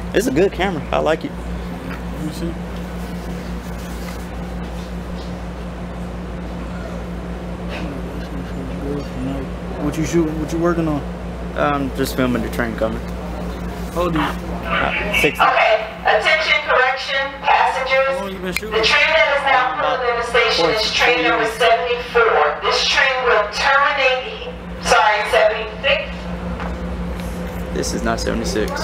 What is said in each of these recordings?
It's a good camera. I like it. Let me see. What you shooting? What you working on? I'm just filming the train coming. Hold it. 60. Okay, attention, correction, passengers. How long you been shooting? The train that is now pulling in the station is train number 74. This train will terminate, 76. This is not 76. You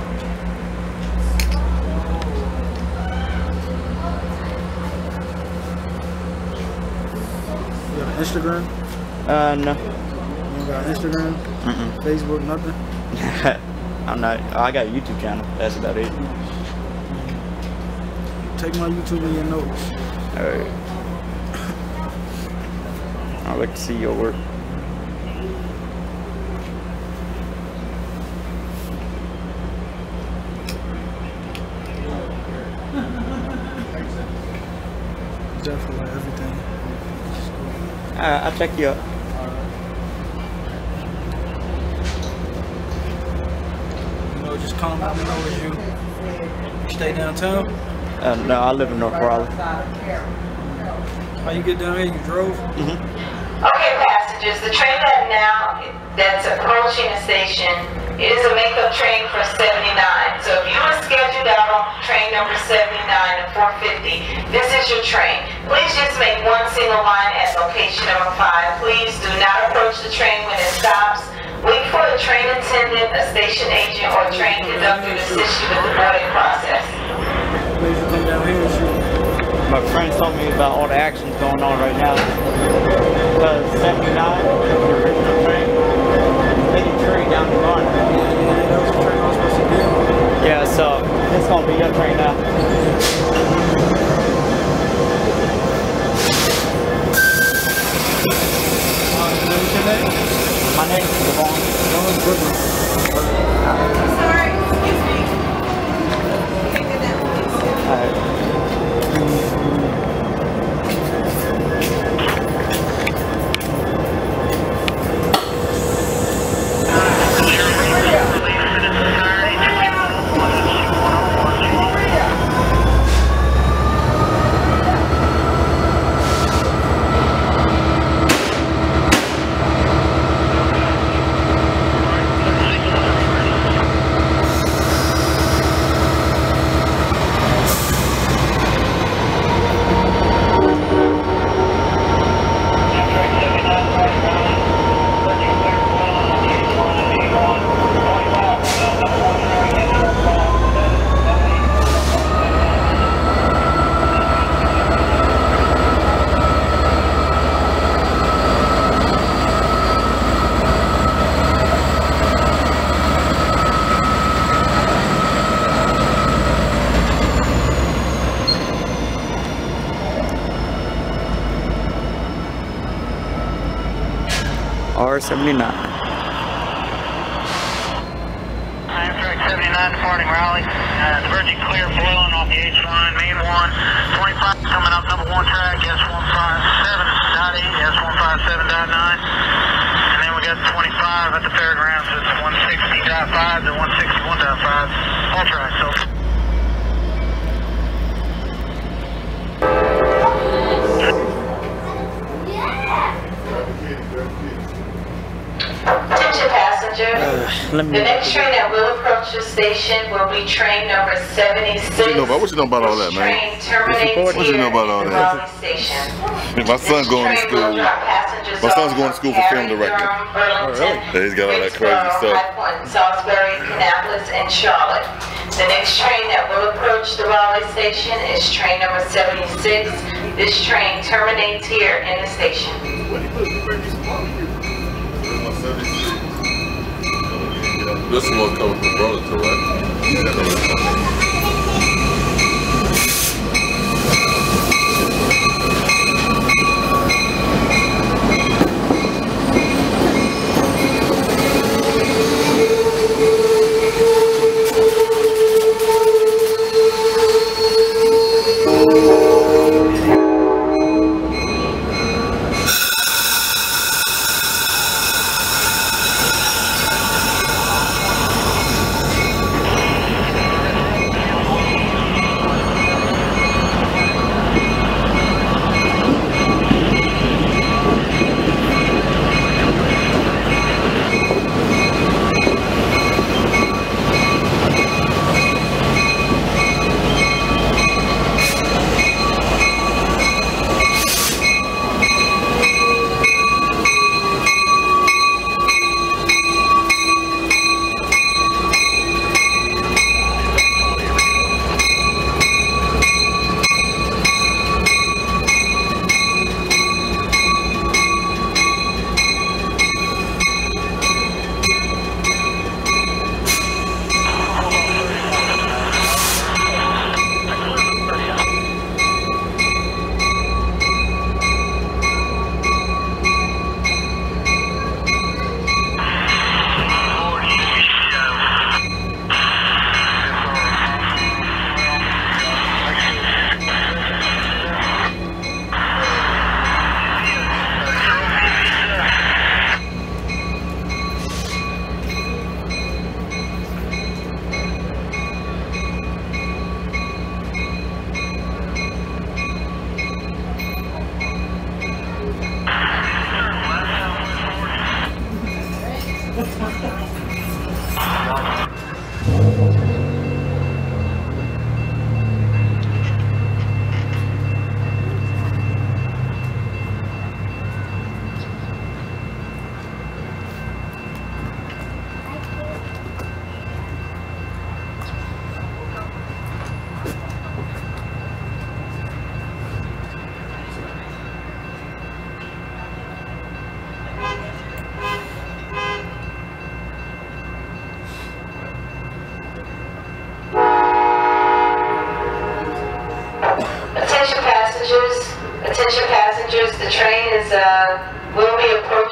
got an Instagram? No. You don't got Instagram? Facebook, nothing? I'm not. I got a YouTube channel. That's about it. Take my YouTube in your notes. Alright. I'd like to see your work. Definitely everything. I'll check you out. Just come let me know if you stay downtown. No, I live in North Raleigh. How you get down here? You drove? Okay, passengers, the train that's approaching the station is a makeup train for 79. So if you were scheduled out on train number 79 at 4:50, this is your train. Please just make one single line at location number 5. Please do not approach the train when it stops. Wait for the train attendant, a station agent, or train conductor to assist you with the boarding process. Please come down here and shoot. My friends told me about all the actions going on right now. Because 79, the original train, taking tree down to Garner. Yeah, that was the train I was supposed to get. Yeah, so it's gonna be your train now. What's your name? My name is Devon. Brooklyn. Sorry, excuse me. Alright. R79. Amtrak 79 departing Raleigh. Diverging clear flowing off the H line, main one. 25 coming up number 1 track, S157.8, S157.9. And then we got 25 at the fairgrounds, it's 160.5 to 161.5. All tracks, so. Attention passengers. The next train that will approach the station will be train number 76. What you know about all that, man? Train terminates What you know about all here that? at Raleigh Station. My son's going to school. My son's going to school for film directing. Yeah, he's got all that crazy stuff. Salisbury, Kannapolis, and Charlotte. The next train that will approach the Raleigh station is train number 76. This train terminates here in the station. This one coming from Burlington, right?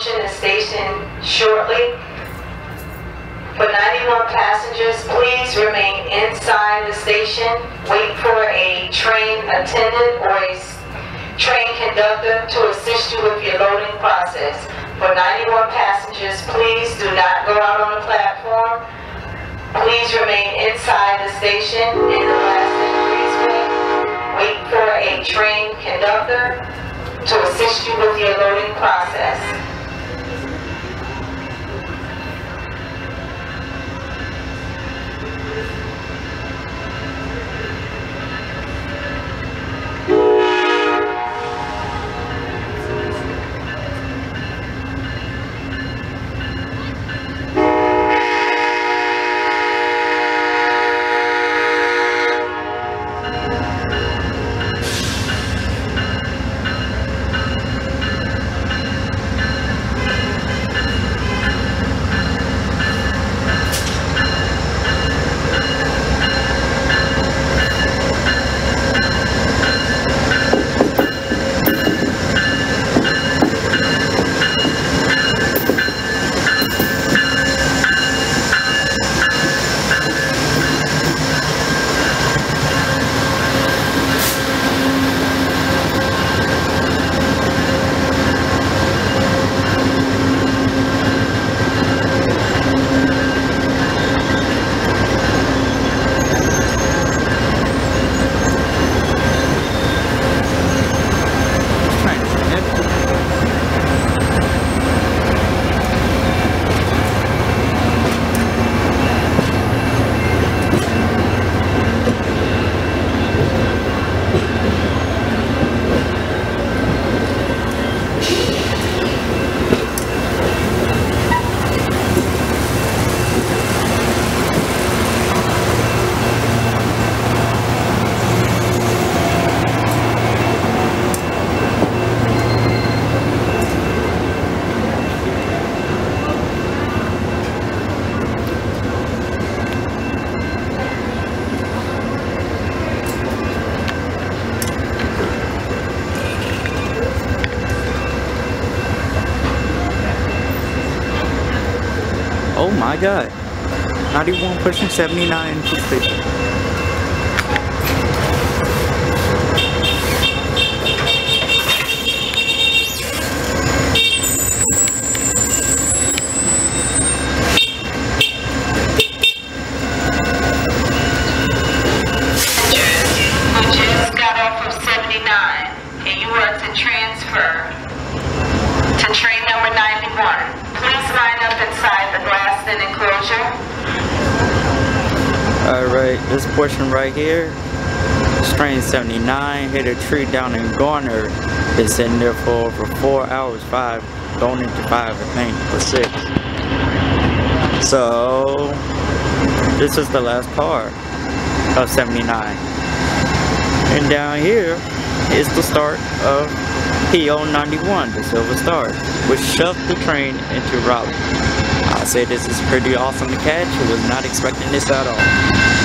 approaching the station shortly. For 91 passengers, please remain inside the station. Wait for a train attendant or a train conductor to assist you with your loading process. For 91 passengers, please do not go out on the platform. Please remain inside the station. And the last thing, please wait for a train conductor to assist you with your loading process. Oh my god. 91 pushing 79 into the station. You just got off of 79 and you are to transfer to train number 91. Please line up inside the glass enclosure. Alright, this portion right here, train 79 hit a tree down in Garner. Been sitting there for over 4 hours, 5, going into 5 I think, or 6. So, this is the last car of 79. And down here is the start of PO91, the Silver Star, which shoved the train into Raleigh. I say this is pretty awesome to catch. I was not expecting this at all.